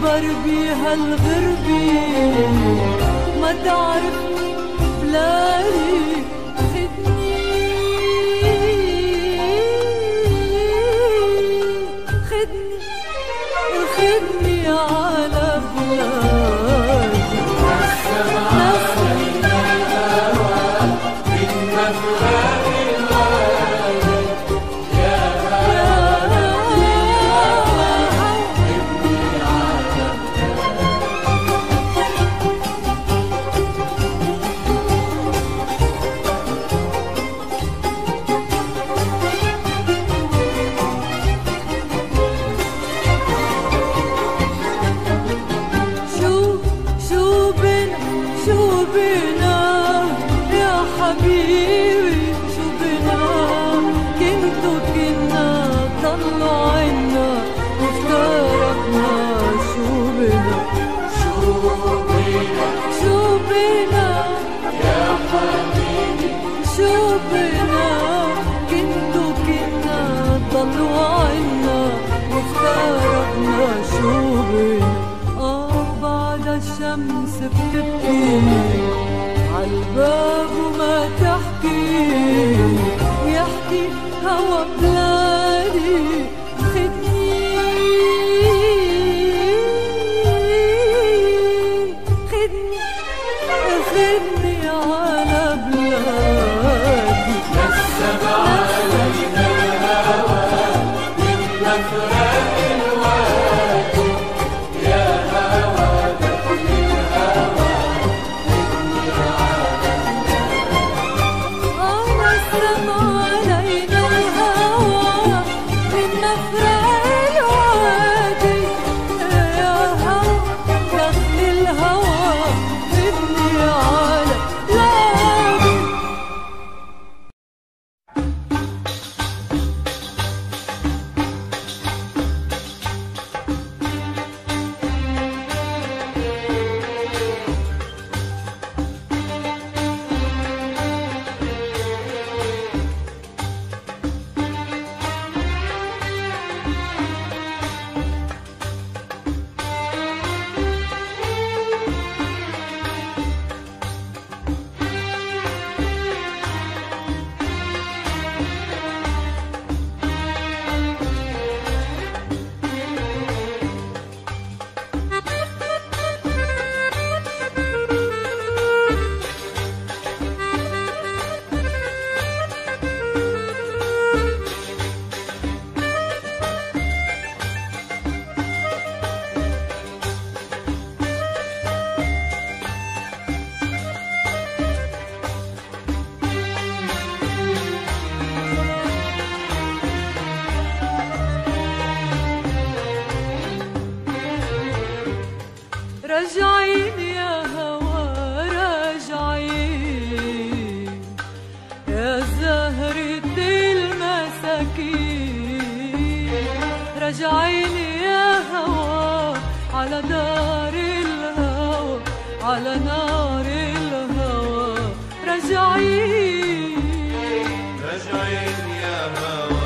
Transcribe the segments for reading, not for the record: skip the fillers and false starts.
تكبر بيها الغربة ما تعرفني بلادي خدني على بلادي نسمي الهوى من مفرق الوادي يا هوى خدني على شو بنا يا حبيبي شو بنا كنتو كنا ضلوا عنا وافترقنا شو بنا يا حبيبي شو بنا كنتو كنا ضلوا عنا وافترقنا شو بنا بعد الشمس بتبكي عالباب وما يحكي هوا بلادي خدني على بلادي نسم علينا الهوى من مفرق الوادي يا هوى راجعين يا هوى راجعين يا زهرة المساكين راجعين يا هوى على دار الهوى على نار الهوى راجعين يا هوى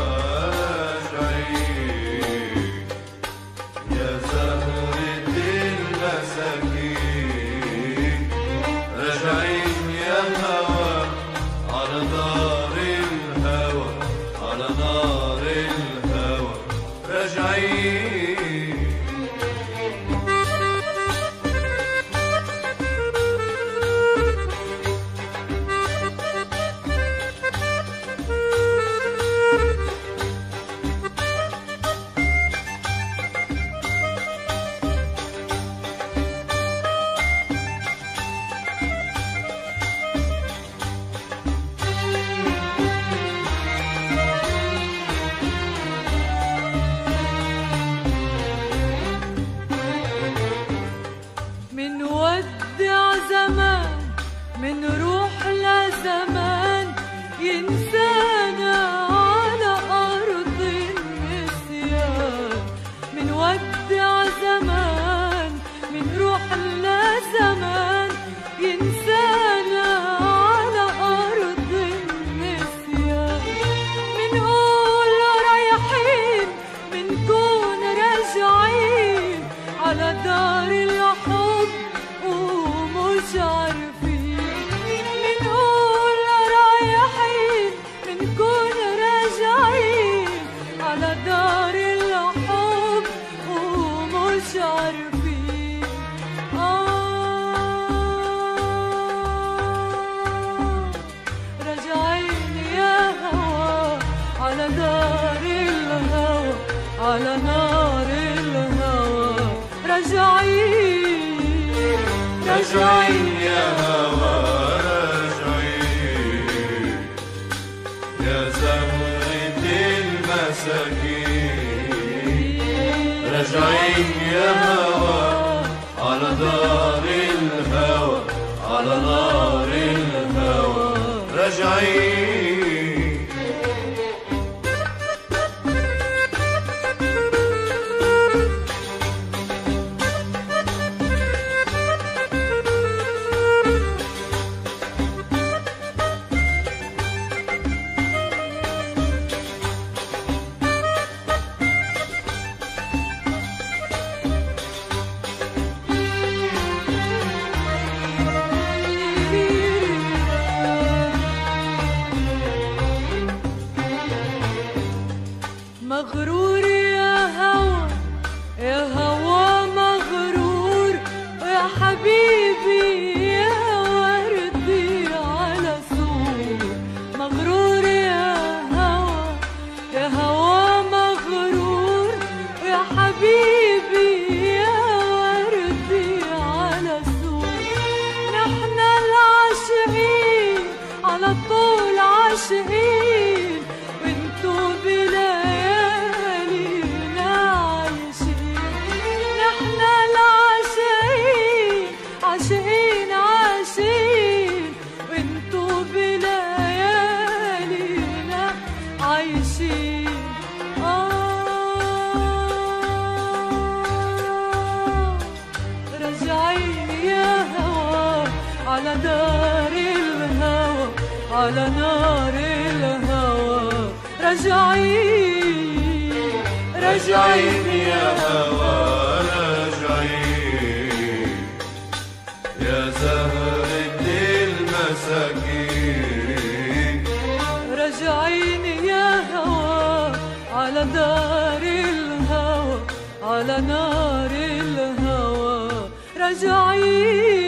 راجعين يا زهرة المساكين راجعين يا هوى على دار الهوى على نار الهوى راجعين نار الحب ومش عارفين راجعين يا هوا على نار الهوى على نار الهوى راجعين راجعين يا هوا راجعين يا زهرة المساكين راجعين يا هوا على دار الهوى على نار الهوى راجعين مغرور يا هوا يا هوا مغرور يا حبيبي يا وردي على سور مغرور يا هوا مغرور يا حبيبي يا وردي على سور نحن العاشقين على طول عاشقين وانتو بليالينا عايشين نحن العاشقين عاشقين عاشقين وانتو بليالينا عايشين راجعين يا هوا على دار الهوى على نار الهوى راجعين راجعين يا هوا راجعين يا زهرة المساكين راجعين يا هوا على دار الهوى على نار الهوى راجعين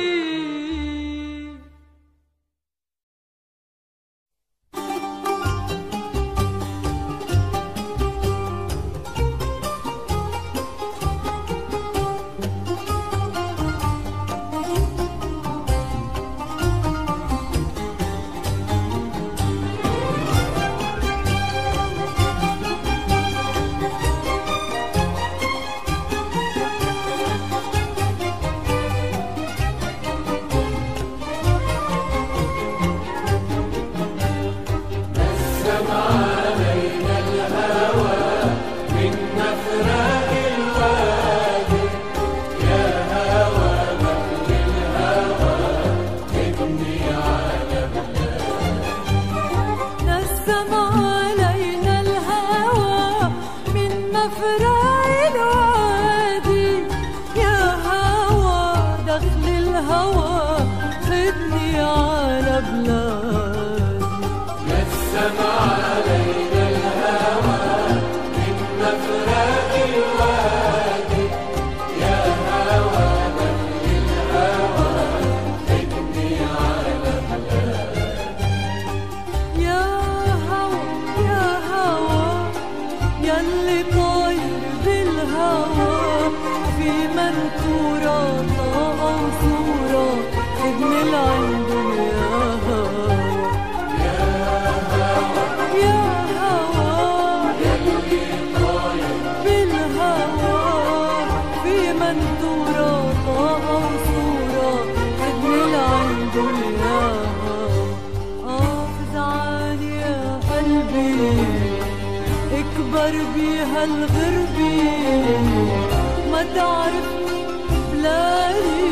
اكبر بيها الغربي ما تعرفني بلادي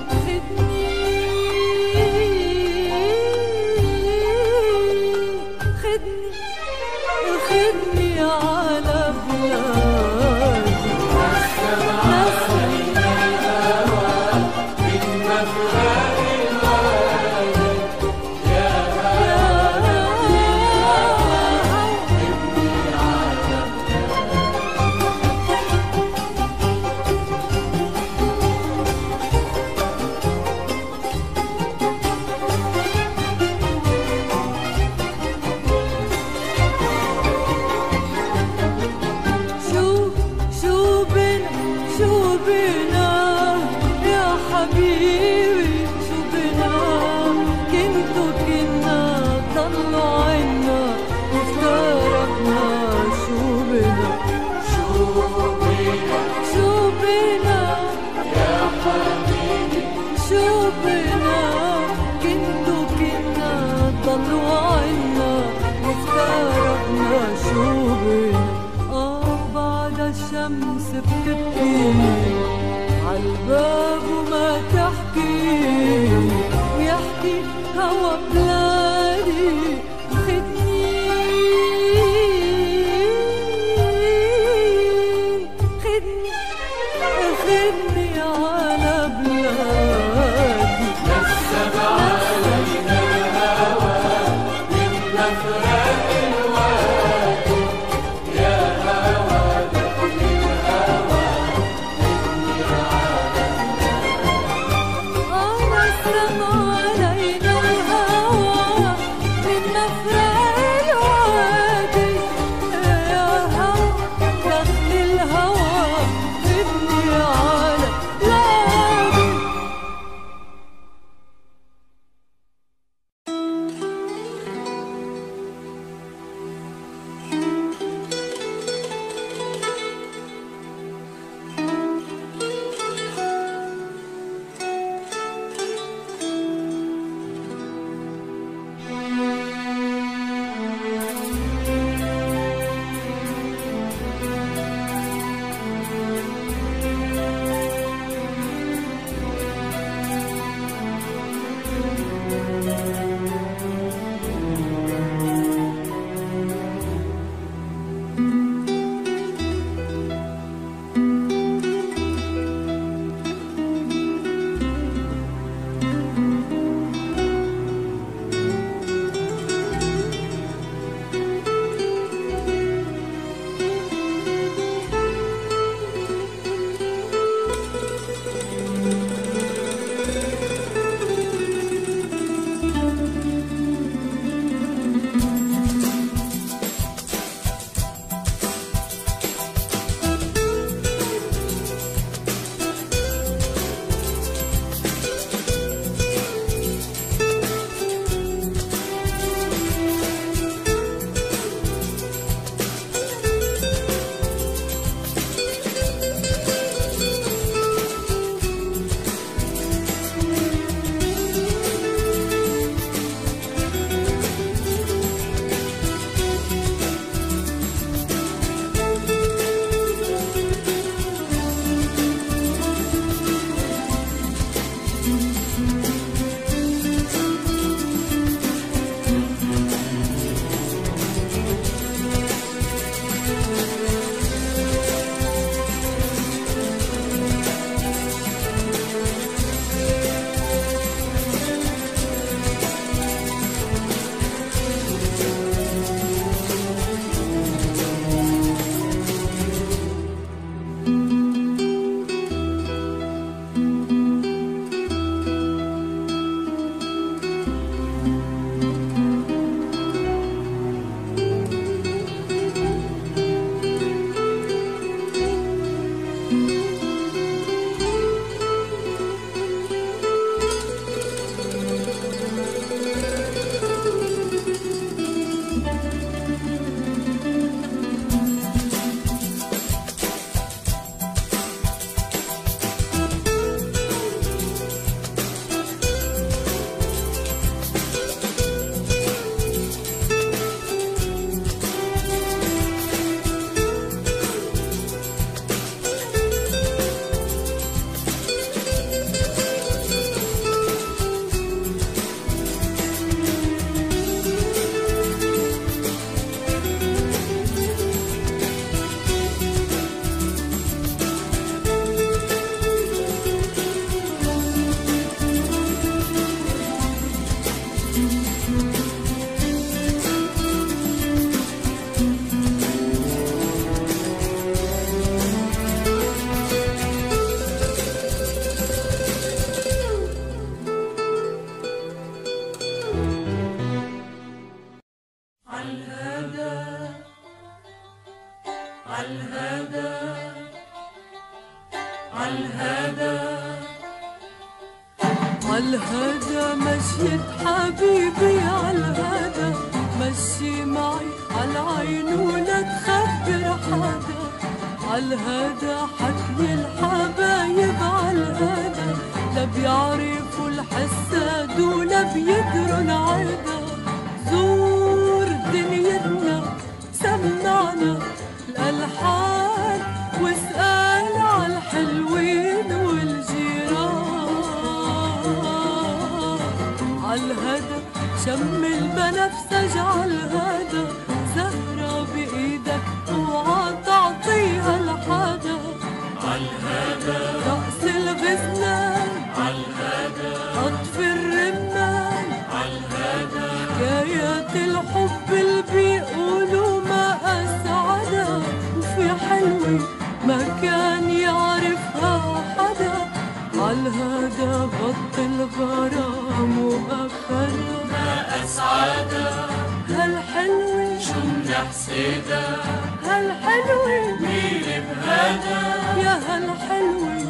خدني على بلادي نسمع الهوى من مفرق الوادي يا هوى خدني على بلادي الشمس بتبكي عالباب وما تحكي، ويحكي هوا بلادي خدني خدني خدني على بلادي. نسب علينا الهوى من مفرق الوادي، يا هوى دخل الهوى خدني على نسب علينا الهوى من مفرق الوادي، يا هوى دخل الهوى خدني على بلادي. عالهدى مشيت حبيبي عالهدى، مشي معي عالعين ولا تخبر حدا. عالهدى حكي الحبايب عالهدى، لا بيعرفوا الحساد ولا بيدروا العدا. زور دنيتنا سمعنا الألحان شم البنفسج عالهدى، زهرة بإيدك اوعى تعطيها لحدا. عالهدى رقص الغزلان عالهدى قطف الرمان عالهدى حكايات الحب اللي بيقولوا ما أسعدها، وفي حلوة ما كان يعرفها حدا. عالهدى غط الغرام وأخدها ما أسعدها هالحلوة شو منحسدها هالحلوة مين بهذا يا هالحلوة.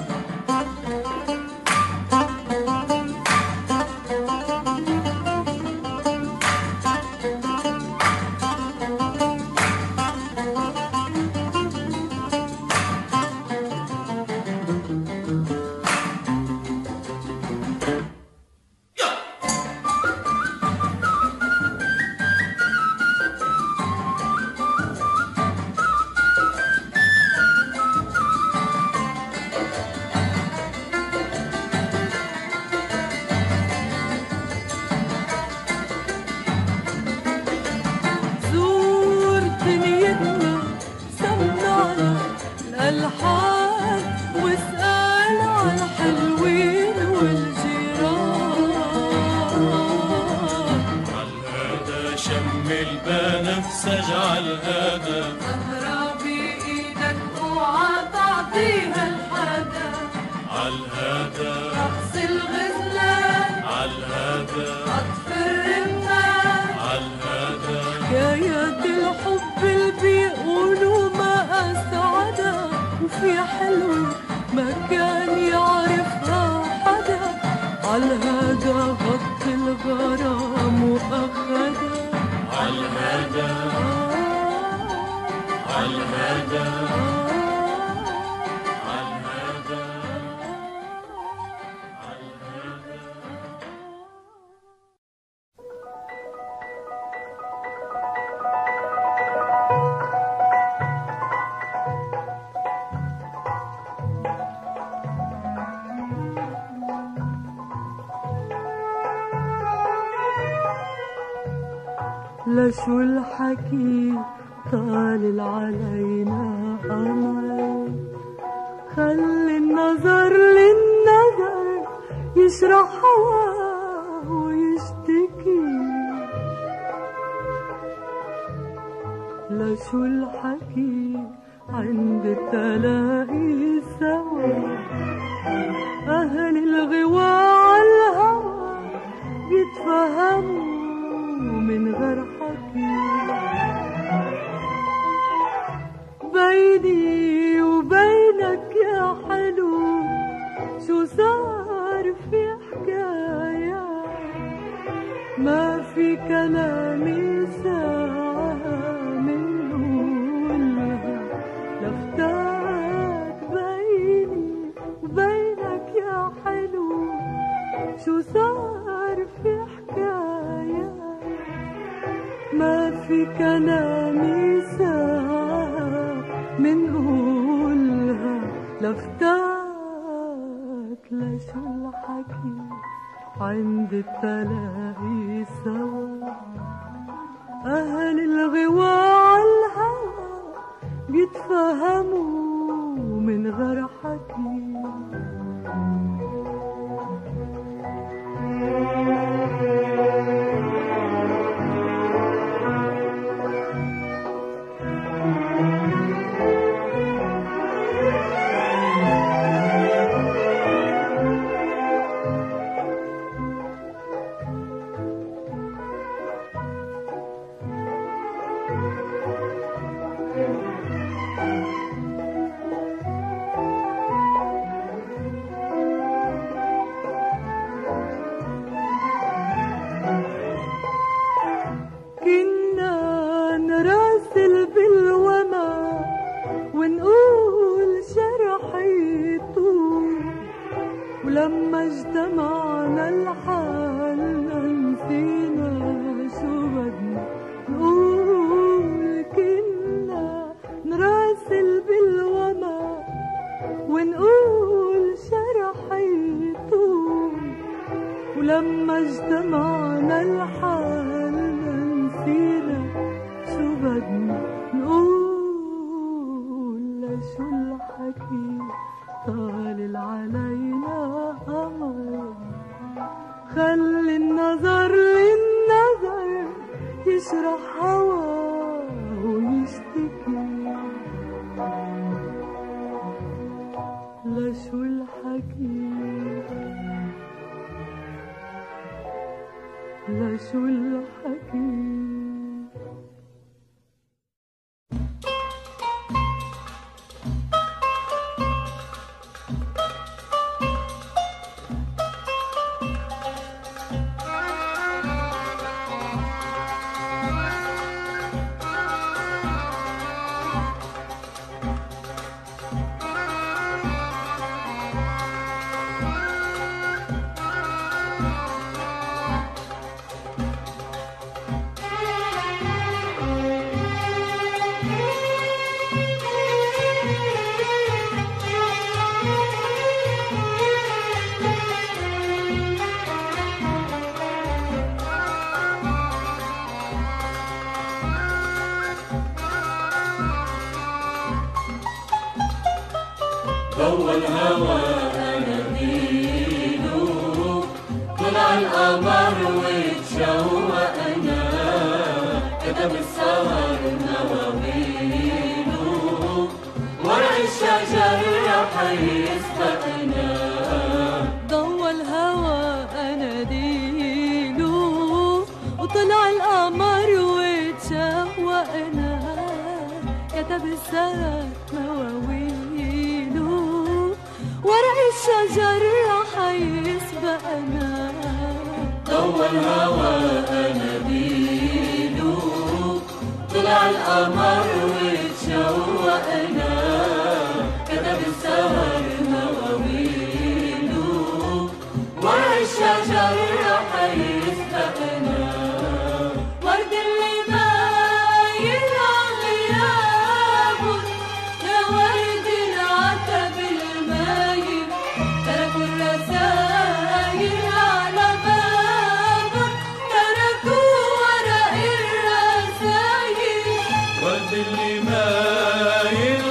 زور دنيتنا سمعنا الألحان واسأل عالحلوين والجيران. عالهدى شم البنفسج عالهدى زهرة بإيدك اوعى تعطيها لحدا. عالهدى رقص الغزلان عالهدى قطف الرمان عالهدى حكايات الحب اللي بيقولوا ما أسعدها، وفي حلوة ما كان يعرفها حدا. عالهدى غط الغرام وأخدها عالهدى عالهدى عالهدى عالهدى. لشو الحكي طالل علينا قمر، خلي النظر للنظر يشرح هواه ويشتكي. لشو الحكي عند التلاقي سوا، أهل الغوا عالهوى بيتفهموا من غير حكي. بيني وبينك يا حلو شو صار في حكاية، ما في كلامي ساعة من قولها لفتات. بيني وبينك يا حلو شو صار في حكاية، ما في كلامي ساعة من قولها لفتات. لشو الحكي عند التلاقي سوا، أهل الغوا عالهوى بيتفهموا من غير حكي. ولما اجتمعنا الحال نسينا شو بدنا نقول. كنا نراسل بالوما ونقول شرح يطول، ولما اجتمعنا الحال شو الحكي طالع علينا قمر، خلي النظر للنظر يشرح هواه ويشتكي. لشو الحكي لشو الحكي. ضوى الهوى أناديله، طلع القمر وتشوقنا، كتب السهر نواويله، ورق الشجر رح يسبقنا. ضوى الهوى أناديله، وطلع القمر وتشوقنا، كتب السهر نواويله، ورق الشجر رح يسبقنا. ضوى الهوى أناديله، طلع القمر وتشوقنا، كتب السهر مواويله، ورق الشجر رح يسبقنا. ورد اللي باين غيابه، يا ورد العتب المايل، تركوا الرسايل على بابك، تركوا ورق الرسايل. ورد اللي مايل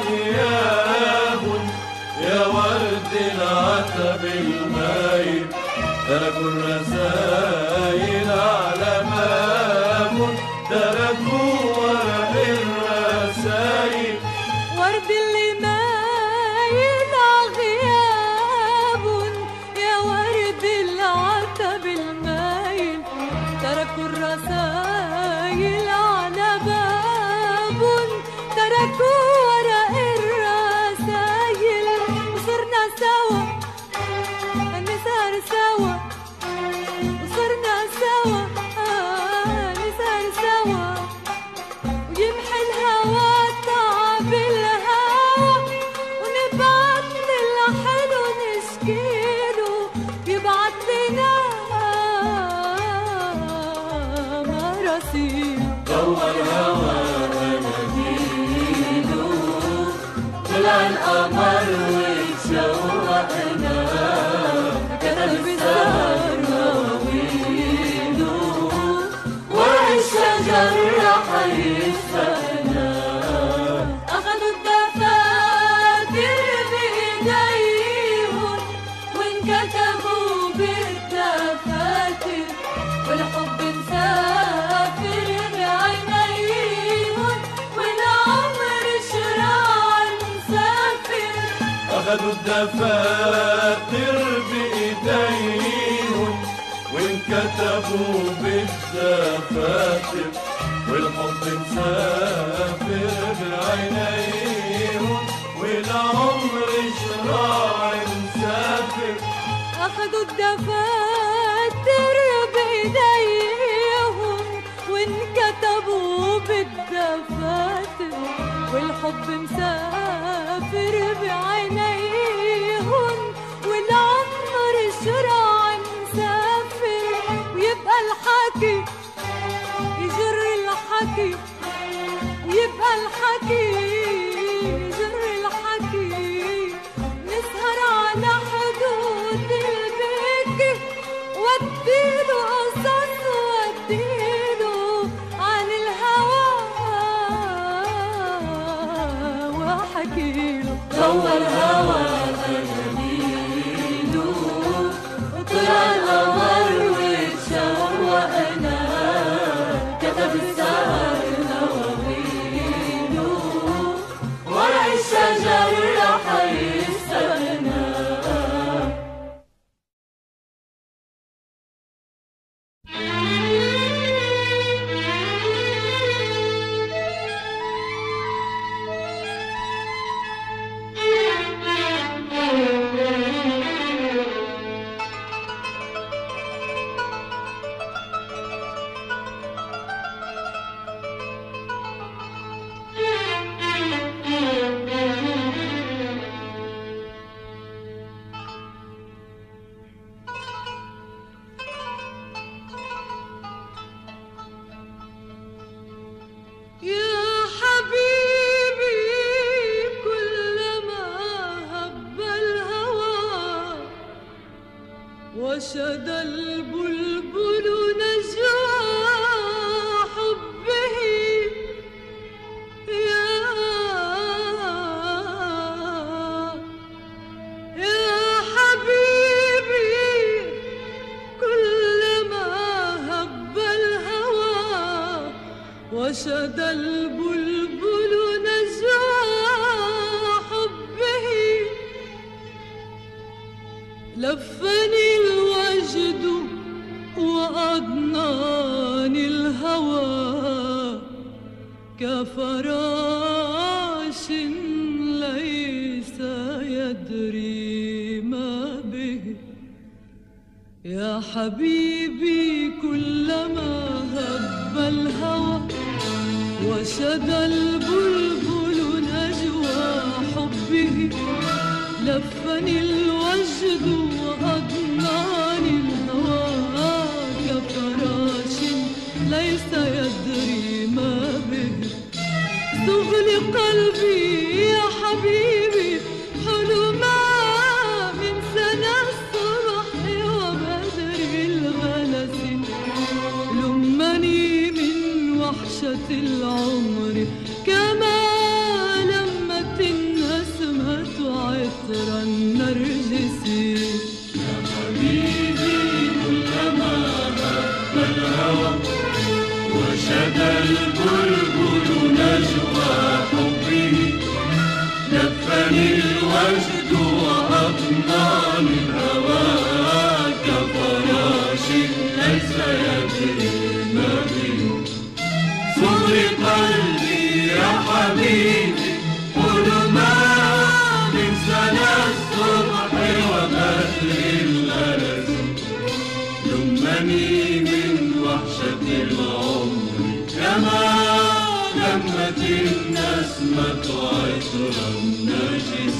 غياب، يا ورد العتب المايل، تركوا الرسايل على باب، تركوا ورق الرسايل. ورد اللي مايل غياب، يا ورد العتب المايل، تركوا الرسايل على باب، تركوا ورق الرسايل. وصرنا سوا نسهر سوا، وصرنا سوا نسهر سوا، ويمحي الهوى تعب الهوى، ونبعت للحلو نشكيله، يبعت لنا مراسيل. ضوى الهوى أناديله، طلع القمر وتشوقنا، كتب السهر مواويله، ورق الشجر رح يسبقنا. أخدوا الدفاتر بإيديهم، وانكتبوا بالدفاتر، والحب مسافر بعينيهم، والعمر شراع مسافر. أخدوا الدفاتر بإيديهم، وانكتبوا بالدفاتر، والحب مسافر بعينيهم، والعمر شراع مسافر. أخدوا الدفاتر بإيديهم، وانكتبوا بالدفاتر، والحب مسافر بعينيهم، والعمر شراع مسافر. ويبقى الحكي يجر الحكي، ويبقى الحكي يجر الحكي، نسهر على حدود البكي، وديله قصص وديله عن الهوى أناديله، روى الهوى أناديله، وطلع القمر واتشوقنا، كتب السهر نواويله، ورق الشجر راح يستغنى. وشد البلبل نجوى حبه، يا حبيبي كلما هب الهوى، وشد البلبل نجوى حبه، لفني الوجد وأضناني الهوى، كفراش ليس يدري ما به. يا حبيبي كلما هب الهوى، وشد البلبل نجوى حبه، لفني الوجد وأضناني الهوى، كفراش ليس يدري ما به. زغل قلبي يا حبيبي حلما من سنى الصبح وبدر الغلس، لمني من وحشة العمر كما لمت النسمة عطر النرجسي. يا حبيبي كلما هب الهوى، وشد البلبل نجوى حبه، لفني الوجد وأضناني الهوى، كفراش ليس يدري ما به. صغر قلبي يا حبيبي حلما من سنى الصبح وبدر الغلس، لمني من وحشة العمر كما لمت النسمة عطر النجس.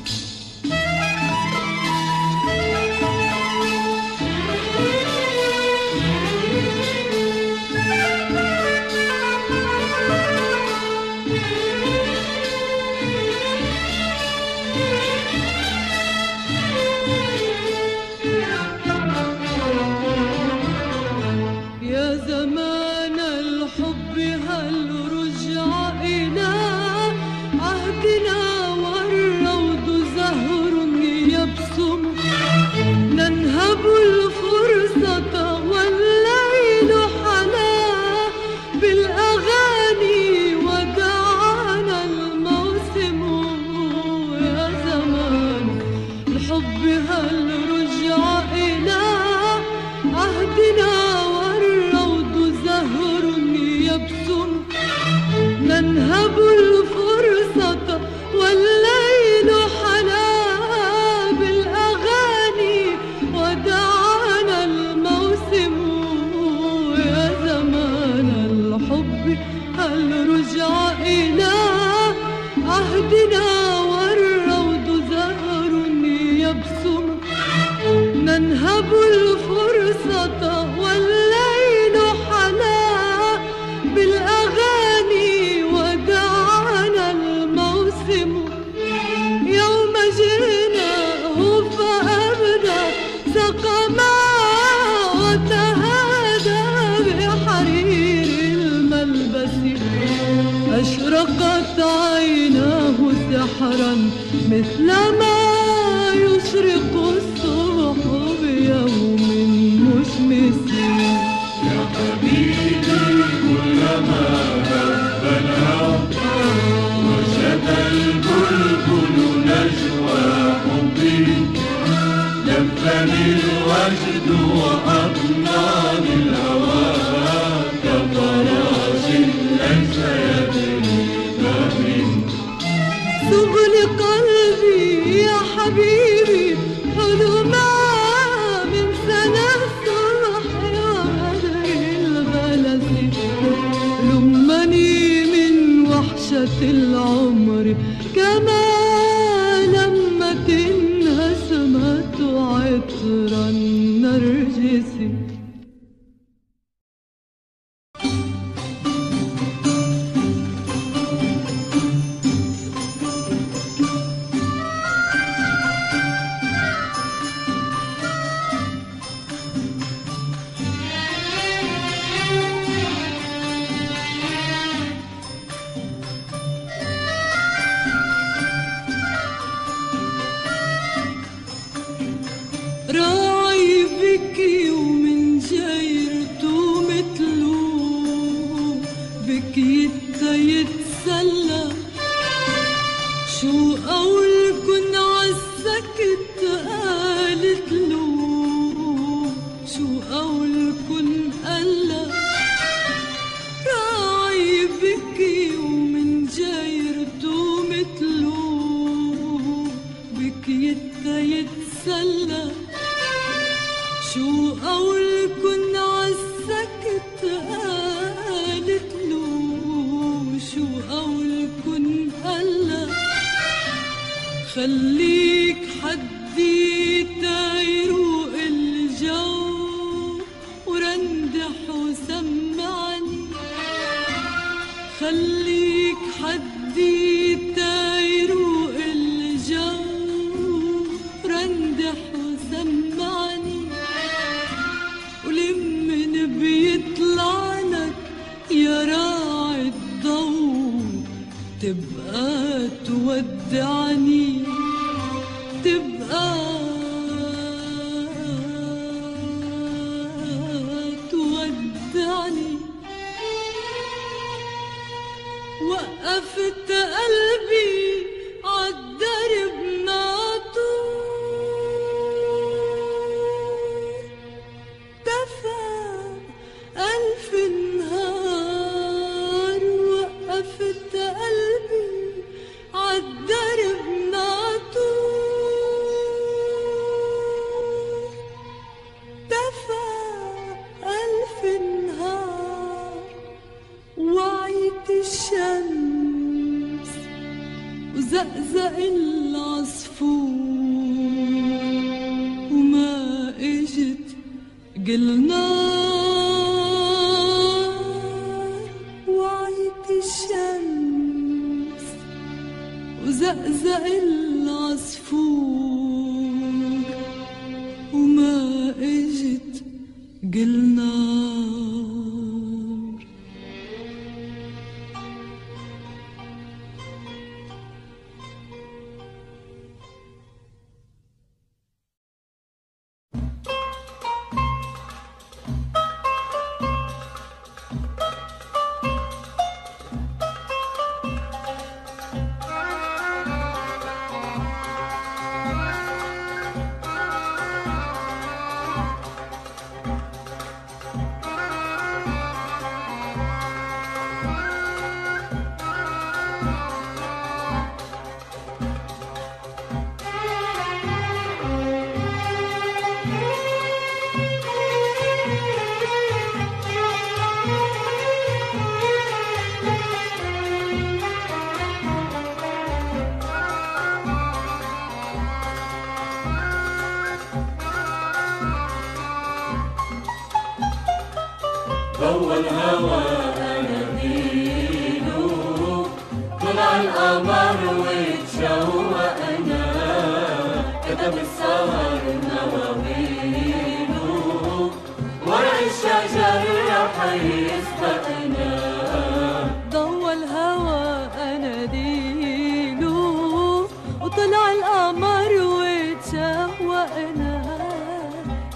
ننهب الفرصة والليل حلا بالأغاني، ودعانا الموسم يا زمان الحب، هل رجع إلى عهدنا والروض زهر يبسم. ننهب الفرصة والليل حلا بالأغاني، ودعانا الموسم. يوم جئناه فأبدى سقما وتهادى بحرير الملبس، أشرقت عيناه سحرا عطرا مثلما يشرق الصبح بيوم مشمس. يا حبيبي كلما هب الهوى وشد البلبل نجوى حبي لفني الوجد وأطناني الهوى كفراش ليس يدري ما منه. سبل قلبي يا حبيبي حلما من سنة الصبح وبدر الغلس. لمني من وحشة العمر كما لمت النسمة عطر النرجس. راعي بكي ومن جيرته مثله بكي يتسلى. شو قولكن عالسكت قالت له شو قولكن قلا. راعي بكي ومن جيرته مثله بكي يتسلى. شو قولكن عالسكت قالت له شو قولكن قلا. خليك حدي تيروق الجو ورندح وسمعني. خليك حدي تيروق الجو رندح وسمعني. ولمن بيطلع لك يا راعي الضوء تبقى تودعني. تبقى تودعني. وقفت قلبي عالدرب معطوب دفى ألف نهار. وقفت قلبي عالدرب معطوب دفى ألف نهار. وعيت الشمس وزقزق العصفور وما اجت قلنار. وعيت الشمس وزقزق العصفور وما اجت قلنار. ضوى الهوى أناديله طلع القمر واتشوقنا كتب السهر نواويله ورق الشجر رح يسبقنا. ضوى الهوى أناديله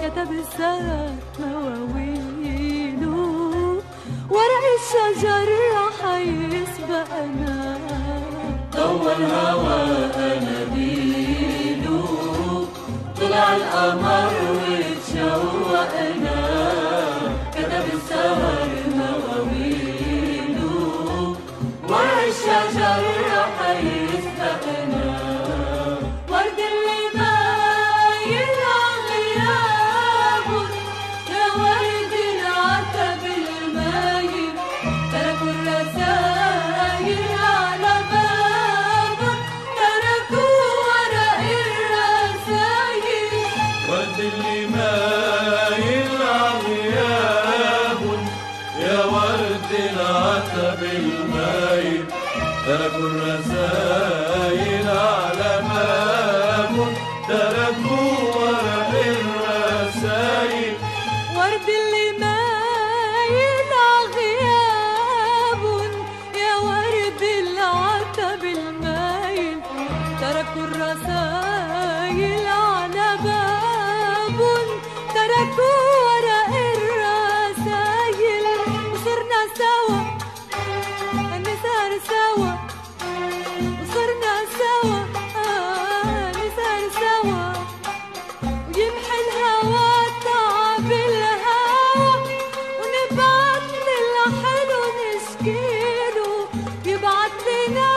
كتب السهر مواويله، ورق الشجر راح يسبقنا، ضوى الهوى أناديله، طلع القمر وتشوقنا، كتب السهر مواويله، ورق الشجر راح يسبقنا، ورد اللي مايل غيابه، يا ورد العتب المايل، تركوا الرسايل على بابه، تركوا ورق الرسايل، ورد اللي مايل غيابه، يا ورد العتب المايل، تركوا الرسايل على بابه، تركوا ورق الرسايل، ورد اللي مايل غياب، يا ورد العتب المايل، تركوا الرسايل على باب، تركوا ورق الرسايل، وصرنا سوا نسهر سوا، وصرنا سوا نسهر سوا، ويمحي الهوى تعب الهوى، ونبعت للحلو نشكيله، يبعت لنا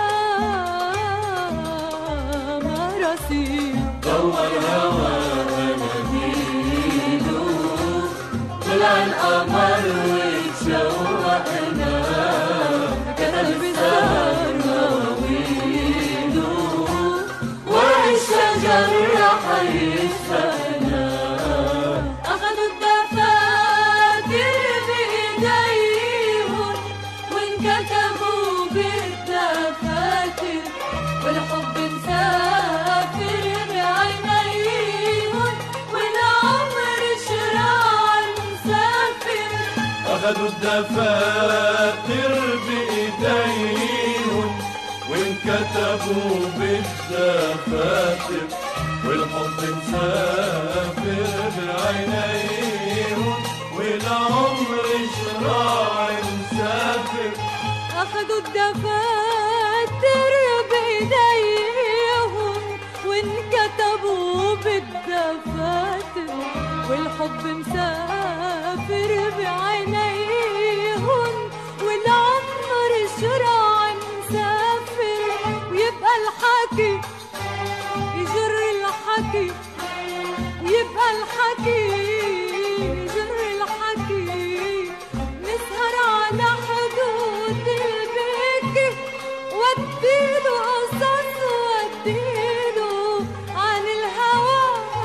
مراسيل، ضوى الهوى أناديله، طلع القمر وتشوقنا، كتب السهر مواويله، ورق الشجر راح يسبقنا، أخدوا الدفاتر بإيديهم، وانكتبوا بالدفاتر، والحب مسافر بعينيهم، والعمر شراع مسافر، أخدوا الدفاتر بإيديهم، وانكتبوا بالدفاتر، والحب مسافر بعينيهم، والعمر شراع مسافر، أخدوا الدفاتر بإيديهم، وانكتبوا بالدفاتر، والحب مسافر بعينيهم، والعمر شراع مسافر، ويبقى الحكي يجر الحكي، ويبقى الحكي يجر الحكي، نسهر على حدود البكي، واديله قصص واديله عن الهوى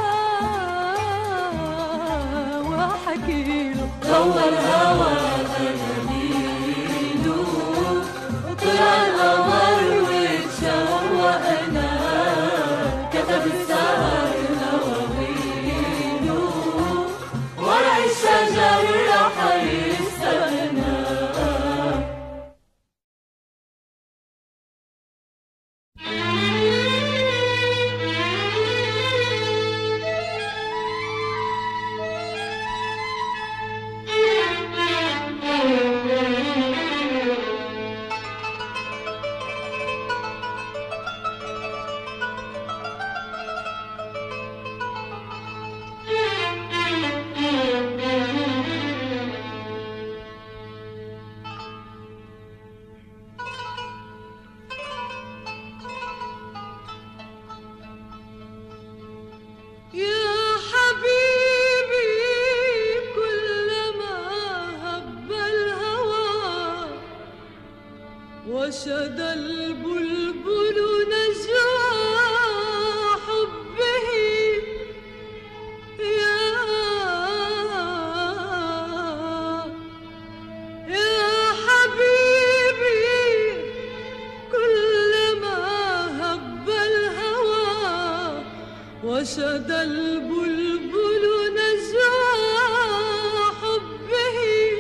وحكيله، ضوى الهوى أناديله، طلع القمر وتشوقنا، كتب السهر مواويله، ورق الشجر راح يسبقنا. وشد البلبل نجوى حبه، يا حبيبي كلما هب الهوى، وشد البلبل نجوى حبه،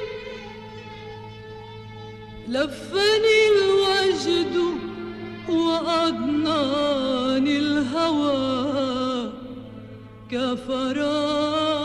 لفني الوجد وأضناني الهوى كفراق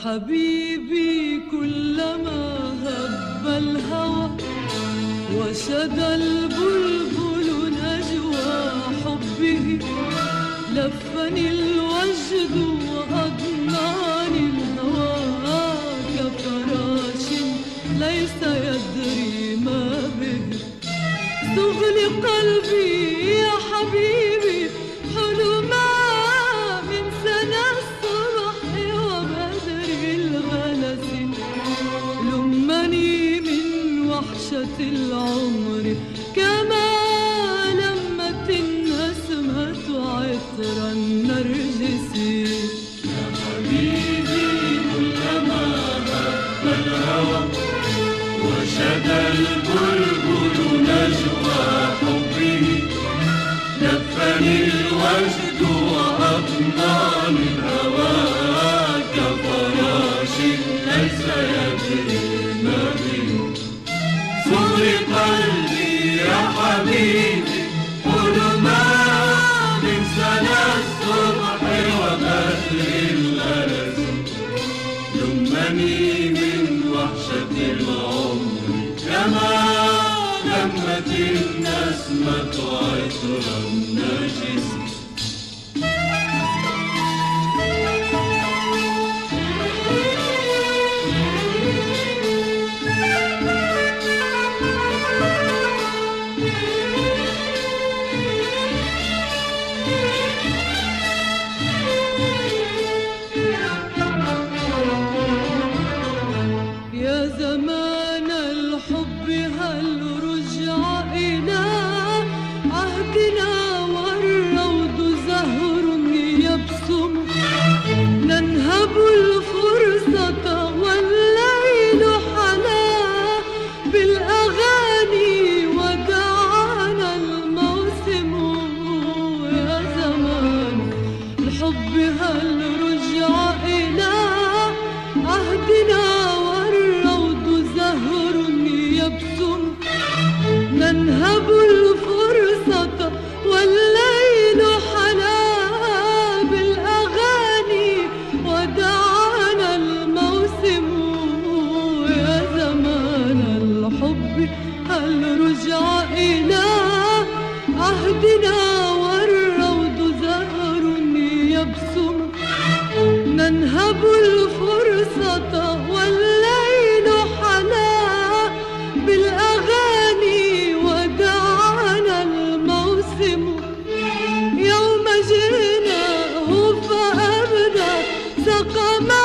حبيبي كلما هب الهوى وشدى البلبل نجوى حبه لفني الوجد وأضناني الهوى كفراش ليس يدري ما به. تغلي قلبي يا حبيبي حلما من سنى الصبح وبدر الغلس لمني من وحشة العمر كما لمت النسمة عطر النرجس. يا حبيبي كلما هب الهوى وشدى البلبل نجوى حبه لفني الوجد وأضناني الهوى كفراش ليس يدري ما به. صغري قلبي يا حبيبي حلما من سنى الصبح وبدر الغلس لمني من وحشة العمر كما لمت النسمة عطر النرجس. يا زمان الحب هل رجع إلى عهدنا والروض زهر يبسم ننهب الفرصة والليل حلا بالأغاني ودعانا الموسم. يا زمان الحب هل رجع إلى عهدنا والروض زهر يبسم ننهب الفرصة والليل حلا بالأغاني ودعانا الموسم. يا زمان الحب هل رجع إلى عهدنا والروض زهر يبسم ننهب الفرصة والليل حلا بالأغاني ودعانا الموسم. يوم جئناه فأبدى سقما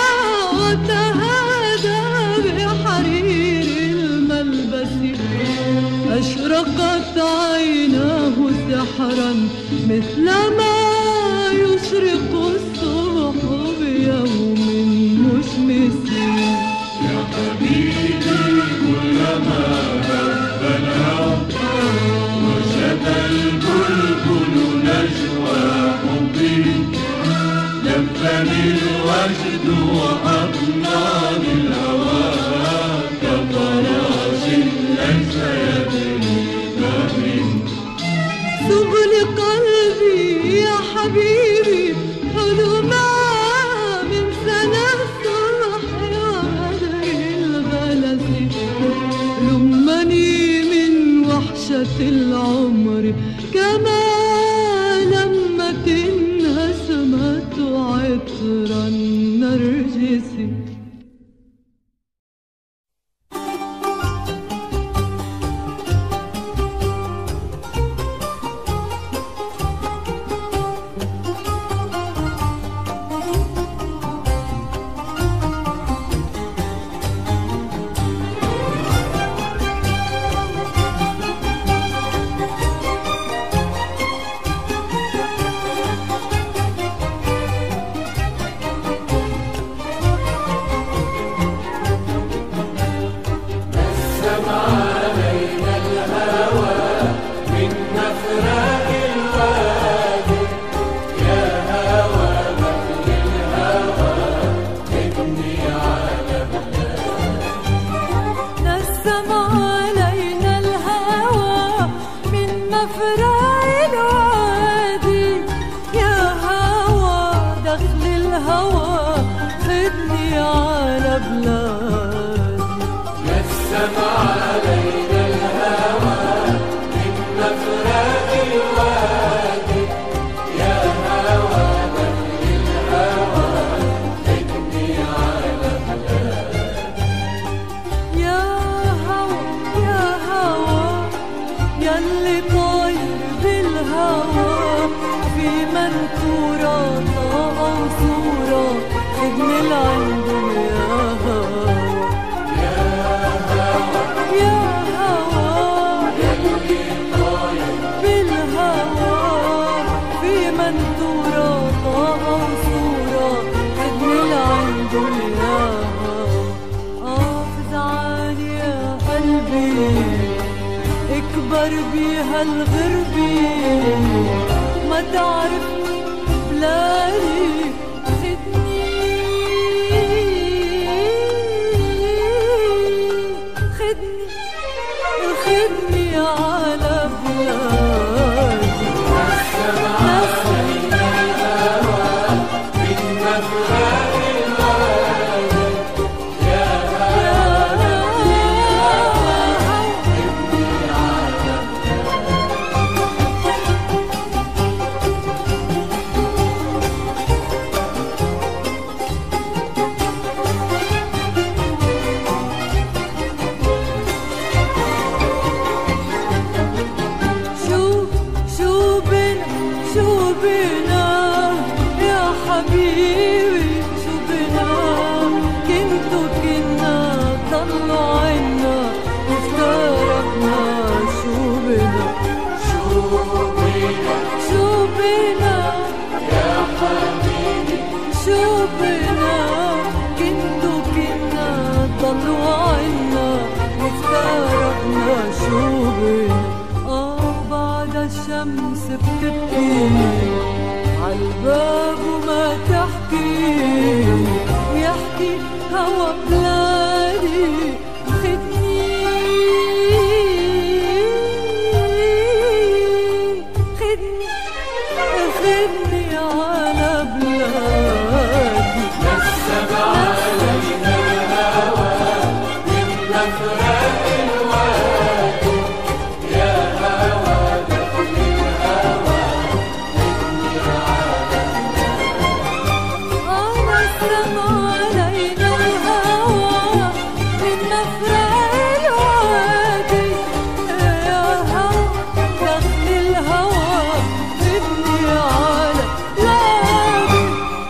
وتهادى بحرير الملبس أشرقت عيناه سحرا مثلما يشرق الصبح بيوم مشمس. يا حبيبي كلما هب الهوى وشدى البلبل نجوى حبه لفني الوجد وأضناني الهوى كفراش ليس يدري ما به. تغلي قلبي يا حبيبي حلما من سنى الصبح وبدر الغلس لمني من وحشة العمر كما لمت النسمة عطر النرجس. منثورة طاقة وصورة خدني لعندهم يا هوا يا هوا يلي طاير بالهوا في منثورة طاقة وصورة خدني لعندهم يا هوا قافز عالي يا قلبي اكبر بيها الغربي ما تعرفني بلادي خدني على بلادي نسمع الهوى من مفرق الوادي يا هوى خدني على بنا يا حبيبي شو بنا كنتو كنا طلعوا عنا وافترقنا شو بنا يا حبيبي شو بنا كنتو كنا طلعوا عنا وافترقنا شو بنا بعد الشمس بتبكي عالباب وما تحكي ويحكي هوا بلادي خدني على بلادي نسب علينا الهوى من مفرق الوادي يا هوى دخلي الهوى خدني على نسب علينا الهوى من مفرق الوادي يا هوى دخلي الهوى خدني على بلادي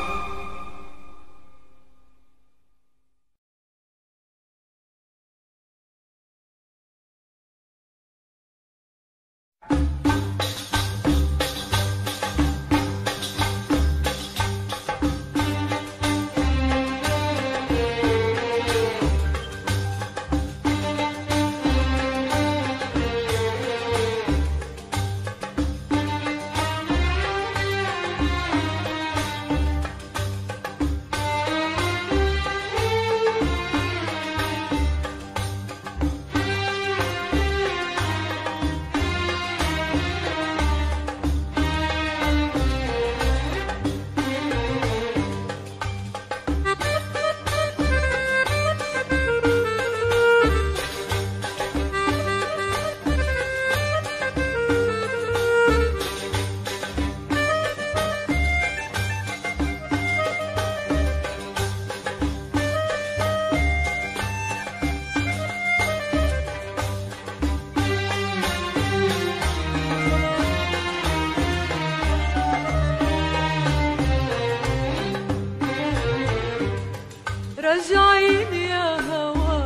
راجعين يا هوا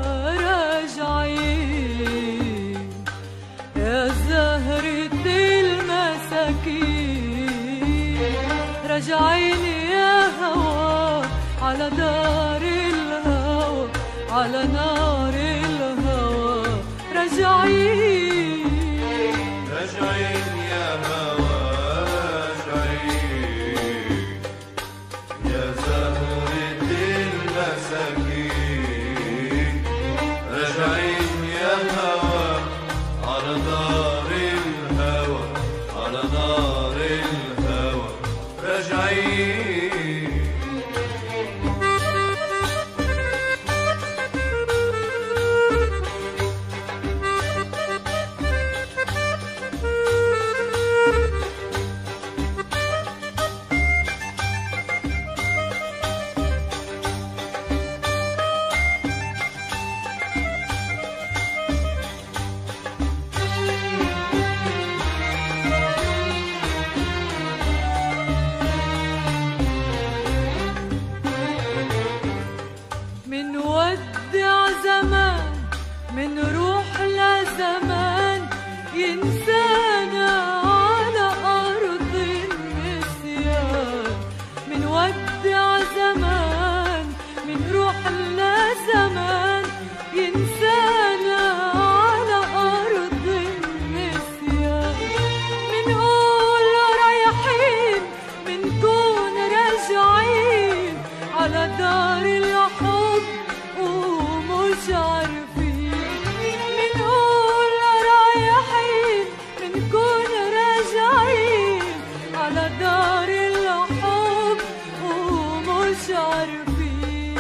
راجعين يا زهرة المساكين راجعين يا هوا على دار الهوى على نار الهوى راجعين يا هوى راجعين يا زهرة المساكين راجعين يا هوى على دار الهوى على نار الهوى راجعين من روح لزمان ينسانا على أرض النسيان، من ودع زمان من روح لزمان ينسانا على أرض النسيان، منقول رايحين منكون راجعين على دار الحب ومش عارفين، منقول رايحين منكون راجعين على دار الحب ومش عارفين.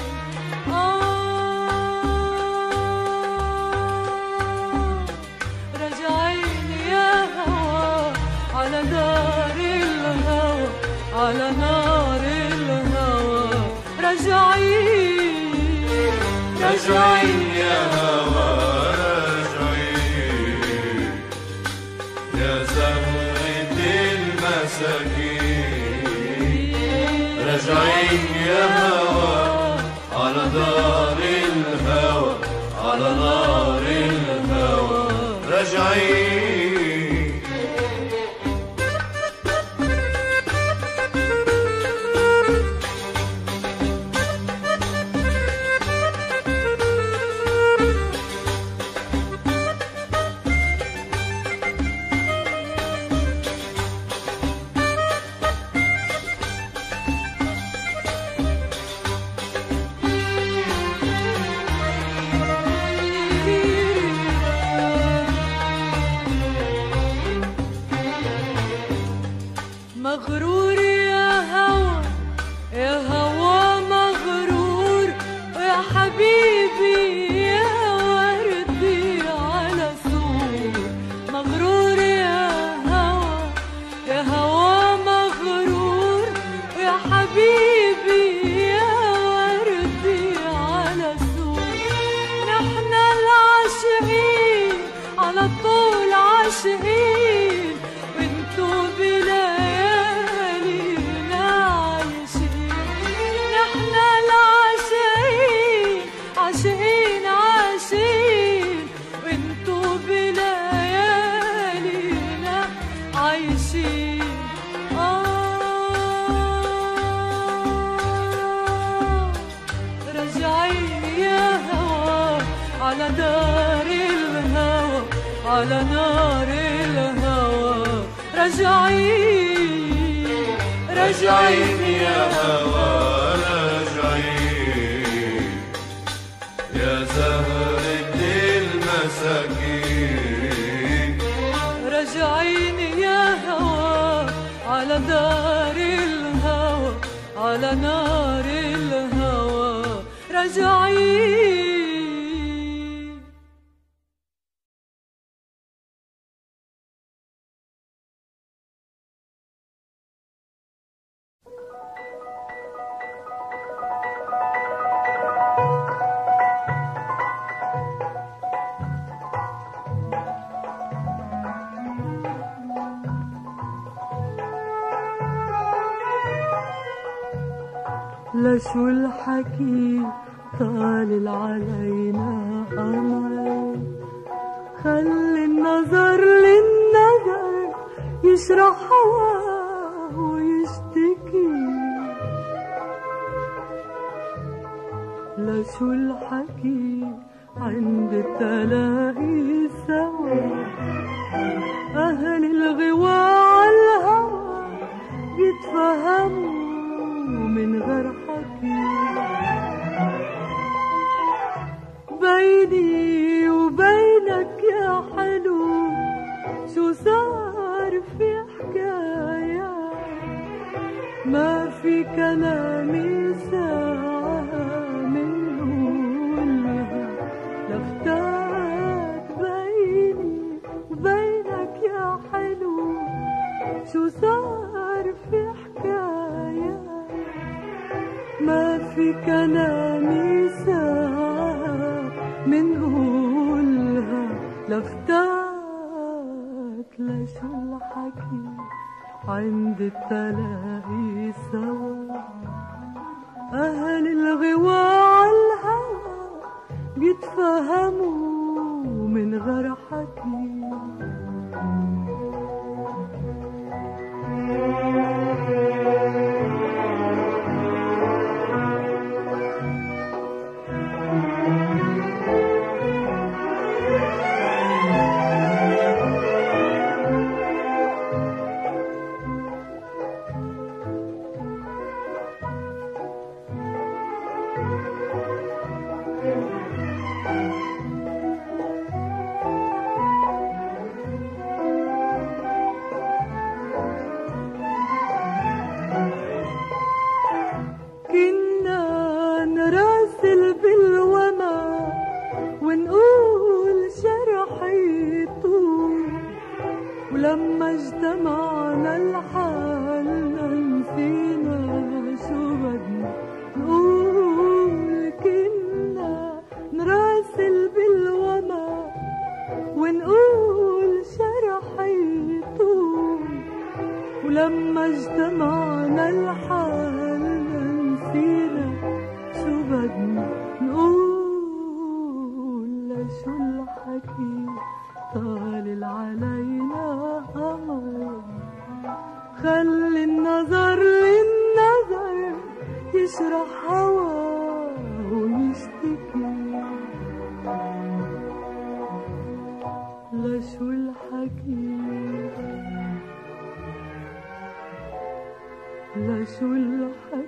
راجعين يا هوا على دار الهوى، على نار الهوى راجعين. راجعين يا هوا راجعين يا زهرة المساكين، راجعين يا هوا على دار الهوى، على نار الهوى راجعين. مغرور يا هوا يا هوا مغرور، ويا حبيبي يا وردي على سور. مغرور يا هوا مغرور، ويا حبيبي يا وردي على سور. نحن العاشقين على طول عاشقين، وانتو بليالينا عايشين. نحن العاشقين عاشقين عاشقين، وانتو بليالينا عايشين. راجعين يا هوا على دار الهوى، على نار الهوى راجعين. راجعين يا هوا راجعين يا زهرة المساكين، راجعين يا هوا على دار الهوى، على نار الهوى راجعين. لشو الحكي طالل علينا قمر، خلي النظر للنظر يشرح هواه ويشتكي. لشو الحكي عند التلاقي سوا، أهل الغوا عالهوى يتفهموا من غير حكي. بيني وبينك يا حلو شو صار في حكاية، ما في كلامي ساعة من قولها لفتات. بيني وبينك يا حلو شو صار في حكاية، ما في كلامي ساعة من قولها لفتات. لشو الحكي عند التلاقي سوا، أهل الغوا عالهوى بيتفهموا ومن غير حكي. ولما اجتمعنا لحالنا نسينا شو بدنا نقول. كنا نراسل بالوما ونقول شرح يطول. ولما اجتمعنا لحالنا نسينا شو بدنا نقول. لشو الحكي طالل علينا قمر. خلي النظر للنظر يشرح هواه ويشتكي. لشو الحكي لشو الحكي